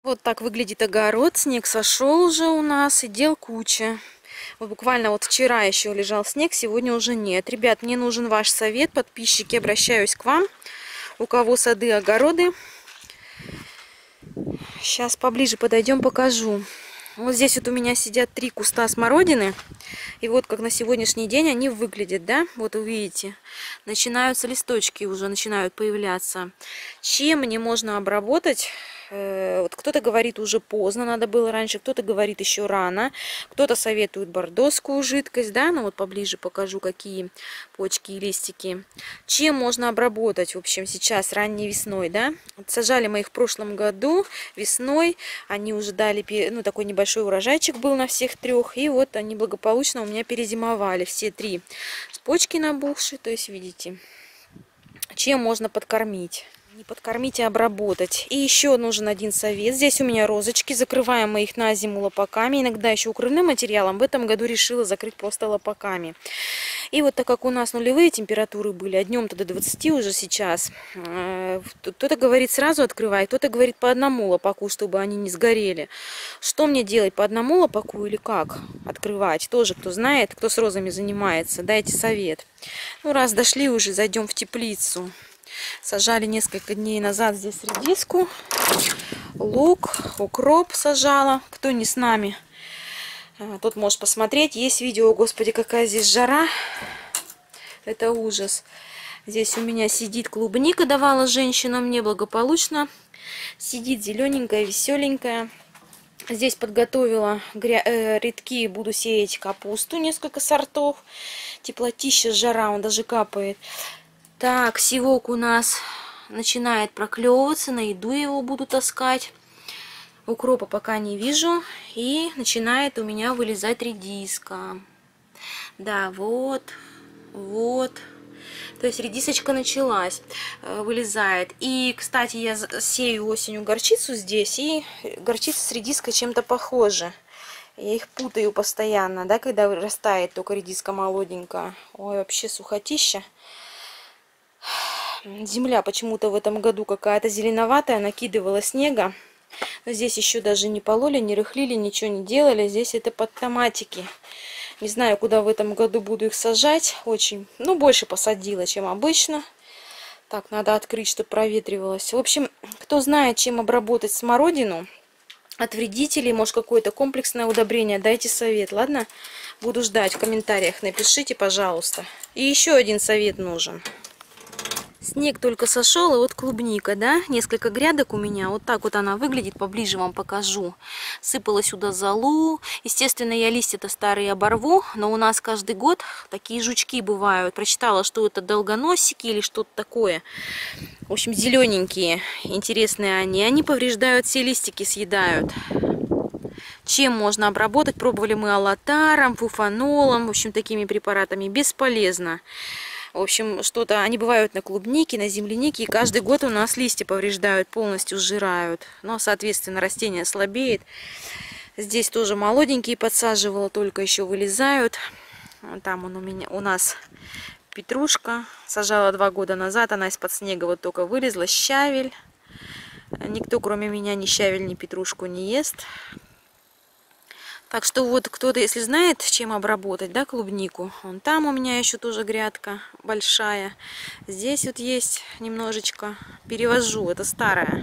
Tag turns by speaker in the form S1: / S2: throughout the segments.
S1: Вот так выглядит огород. Снег сошел уже у нас, и дел куча. Вот буквально вот вчера еще лежал снег, сегодня уже нет. Ребят, мне нужен ваш совет, подписчики, обращаюсь к вам. У кого сады, огороды. Сейчас поближе подойдем, покажу. Вот здесь вот у меня сидят 3 куста смородины. И вот как на сегодняшний день они выглядят, да? Вот увидите. Начинаются листочки уже, начинают появляться. Чем мне можно обработать? Вот кто-то говорит, уже поздно, надо было раньше, кто-то говорит, еще рано, кто-то советует бордоскую жидкость, да, ну вот поближе покажу, какие почки и листики. Чем можно обработать, в общем, сейчас, ранней весной, да? Вот сажали мы их в прошлом году, весной, они уже дали, ну, такой небольшой урожайчик был на всех 3, и вот они благополучно у меня перезимовали, все 3. С почки набухшие, то есть, видите, чем можно подкормить. Не подкормить, а обработать. И еще нужен один совет. Здесь у меня розочки. Закрываем мы их на зиму лопаками. Иногда еще укрывным материалом. В этом году решила закрыть просто лопаками. И вот так как у нас нулевые температуры были, а днем-то до 20 уже сейчас, кто-то говорит сразу открывай, кто-то говорит по одному лопаку, чтобы они не сгорели. Что мне делать, по одному лопаку или как открывать? Тоже кто знает, кто с розами занимается, дайте совет. Ну раз дошли уже, зайдем в теплицу. Сажали несколько дней назад здесь редиску, лук, укроп сажала. Кто не с нами, тот может посмотреть. Есть видео, господи, какая здесь жара. Это ужас. Здесь у меня сидит клубника, давала женщина мне благополучно. Сидит зелененькая, веселенькая. Здесь подготовила редки, буду сеять капусту, несколько сортов. Теплотища, жара, он даже капает. Так, сивок у нас начинает проклевываться, на еду его буду таскать. Укропа пока не вижу. И начинает у меня вылезать редиска. Да, вот. То есть редисочка началась, вылезает. И, кстати, я сею осенью горчицу здесь. И горчица с редиской чем-то похожа. Я их путаю постоянно, да, когда вырастает только редиска молоденькая. Ой, вообще сухотища. Земля почему-то в этом году какая-то зеленоватая, накидывала снега. Но здесь еще даже не пололи, не рыхлили, ничего не делали. Здесь это под томатики. Не знаю, куда в этом году буду их сажать. Очень, ну, больше посадила, чем обычно. Так, надо открыть, чтобы проветривалось. В общем, кто знает, чем обработать смородину от вредителей, может, какое-то комплексное удобрение, дайте совет, ладно? Буду ждать в комментариях, напишите, пожалуйста. И еще один совет нужен. Снег только сошел, и вот клубника, да, несколько грядок у меня, вот так вот она выглядит, поближе вам покажу. Сыпала сюда золу, естественно, я листья-то старые оборву, но у нас каждый год такие жучки бывают. Прочитала, что это долгоносики или что-то такое. В общем, зелененькие, интересные они повреждают, все листики съедают. Чем можно обработать? Пробовали мы аллотаром, фуфанолом, в общем, такими препаратами, бесполезно. В общем, что-то, они бывают на клубнике, на землянике, и каждый год у нас листья повреждают, полностью сжирают. Но, соответственно, растение слабеет. Здесь тоже молоденькие подсаживала, только еще вылезают. Там у нас петрушка. Сажала 2 года назад, она из-под снега вот только вылезла. Щавель. Никто, кроме меня, ни щавель, ни петрушку не ест. Так что вот кто-то, если знает, чем обработать, да, клубнику. Вон там у меня еще тоже грядка большая. Здесь вот есть немножечко. Перевожу, это старая.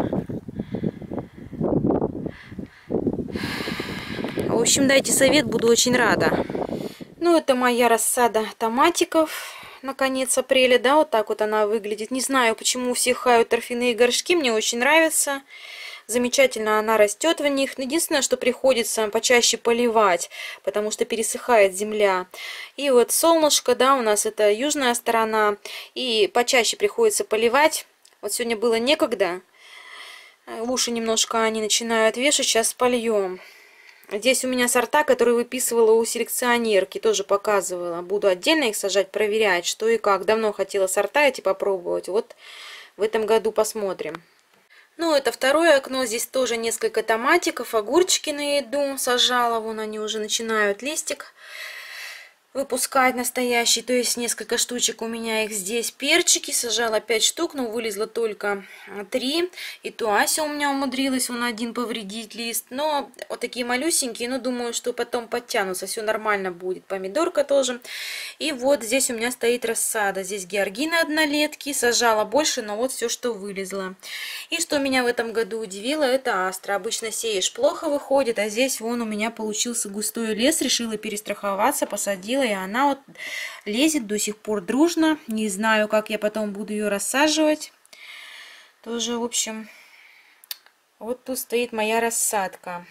S1: В общем, дайте совет, буду очень рада. Ну, это моя рассада томатиков. На конец апреля, да, вот так вот она выглядит. Не знаю, почему у всех хают торфяные горшки, мне очень нравится. Замечательно она растет в них. Единственное, что приходится почаще поливать, потому что пересыхает земля. И вот солнышко, да, у нас это южная сторона, и почаще приходится поливать. Вот сегодня было некогда. Уши немножко они начинают вешать, сейчас польем. Здесь у меня сорта, которые выписывала у селекционерки, тоже показывала. Буду отдельно их сажать, проверять, что и как. Давно хотела сорта эти попробовать. Вот в этом году посмотрим. Ну, это второе окно. Здесь тоже несколько томатиков, огурчики на еду сажала. Вон они уже начинают листик выпускать настоящий. То есть несколько штучек у меня их здесь. Перчики сажала 5 штук, но вылезло только 3. И то Ася у меня умудрилась он один повредить лист. Но вот такие малюсенькие, но думаю, что потом подтянутся. Все нормально будет. Помидорка тоже. И вот здесь у меня стоит рассада. Здесь георгины однолетки. Сажала больше, но вот все, что вылезло. И что меня в этом году удивило, это астра. Обычно сеешь, плохо выходит, а здесь вон у меня получился густой лес. Решила перестраховаться, посадила, и она вот лезет до сих пор дружно. Не знаю, как я потом буду ее рассаживать. Тоже, в общем, вот тут стоит моя рассадка.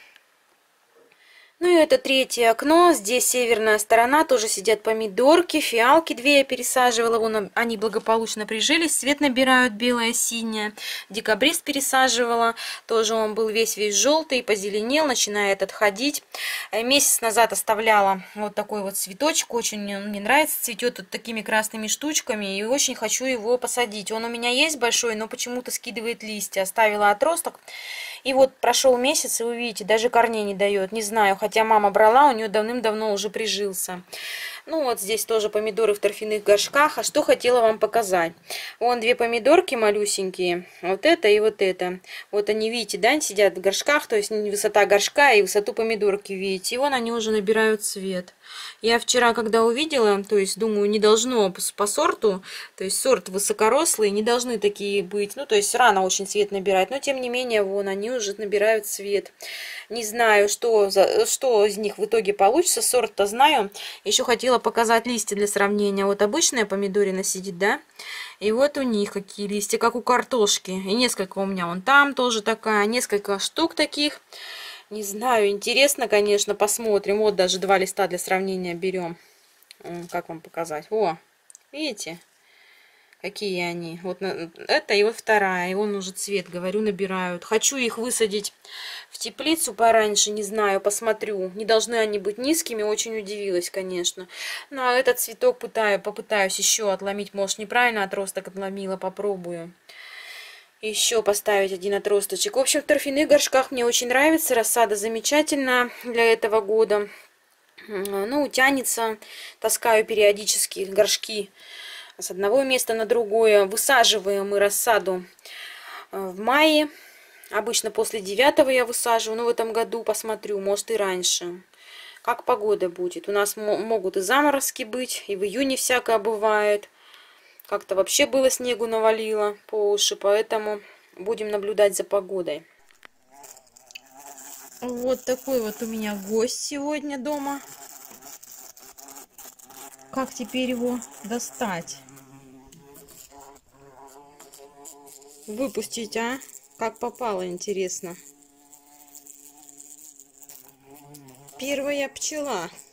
S1: Ну и это третье окно. Здесь северная сторона. Тоже сидят помидорки, фиалки. 2 я пересаживала. Вон они благополучно прижились. Цвет набирают белое, синее. Декабрист пересаживала. Тоже он был весь желтый. Позеленел. Начинает отходить. Месяц назад оставляла вот такой вот цветочек. Очень он мне нравится. Цветет вот такими красными штучками. И очень хочу его посадить. Он у меня есть большой, но почему-то скидывает листья. Оставила отросток. И вот прошел месяц, и вы видите, даже корней не дает. Не знаю, хотя мама брала, у нее давным-давно уже прижился. Ну вот здесь тоже помидоры в торфяных горшках. А что хотела вам показать. Вон 2 помидорки малюсенькие. Вот это и вот это. Вот они, видите, да, сидят в горшках. То есть высота горшка и высоту помидорки, видите. И вон они уже набирают цвет. Я вчера, когда увидела, то есть думаю, не должно по сорту, то есть сорт высокорослый, не должны такие быть. Ну, то есть рано очень цвет набирать. Но тем не менее, вон они уже набирают цвет. Не знаю, что из них в итоге получится. Сорт-то знаю. Еще хотела показать листья для сравнения. Вот обычная помидорина сидит, да? И вот у них какие листья, как у картошки. И несколько у меня вон там тоже такая, несколько штук таких. Не знаю, интересно, конечно, посмотрим. Вот даже 2 листа для сравнения берем. Как вам показать? О, видите? Какие они. Вот это и вот вторая. И вон уже цвет, говорю, набирают. Хочу их высадить в теплицу пораньше, не знаю, посмотрю. Не должны они быть низкими, очень удивилась, конечно. Ну, а этот цветок попытаюсь еще отломить. Может, неправильно отросток отломила, попробую. Еще поставить один отросточек. В общем, в торфяных горшках мне очень нравится. Рассада замечательная для этого года. Ну, тянется. Таскаю периодически горшки с одного места на другое. Высаживаем мы рассаду в мае. Обычно после 9 я высаживаю. Но в этом году посмотрю, может и раньше. Как погода будет. У нас могут и заморозки быть. И в июне всякое бывает. Как-то вообще было снегу навалило по уши, поэтому будем наблюдать за погодой. Вот такой вот у меня гость сегодня дома. Как теперь его достать? Выпустить, а? Как попало, интересно. Первая пчела.